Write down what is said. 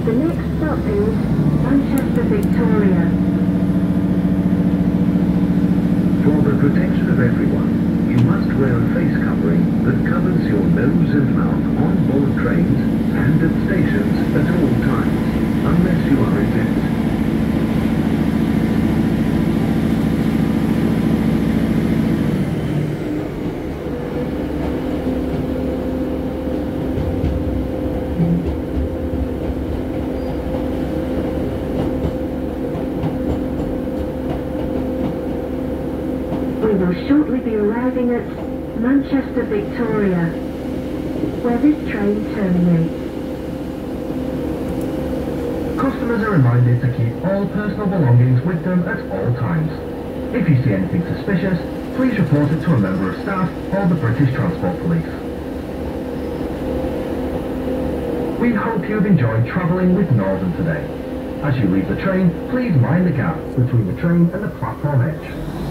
The next stop is Manchester Victoria. For the protection of everyone, you must wear a face covering that covers your nose and mouth on board trains and at stations at all times, unless you are exempt. We will shortly be arriving at Manchester Victoria, where this train terminates. Customers are reminded to keep all personal belongings with them at all times. If you see anything suspicious, please report it to a member of staff or the British Transport Police. We hope you've enjoyed travelling with Northern today. As you leave the train, please mind the gap between the train and the platform edge.